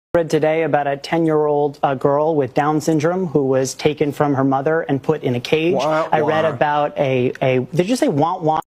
Read today about a 10-year-old girl with Down syndrome who was taken from her mother and put in a cage. Wah, wah. I read about did you say wah wah?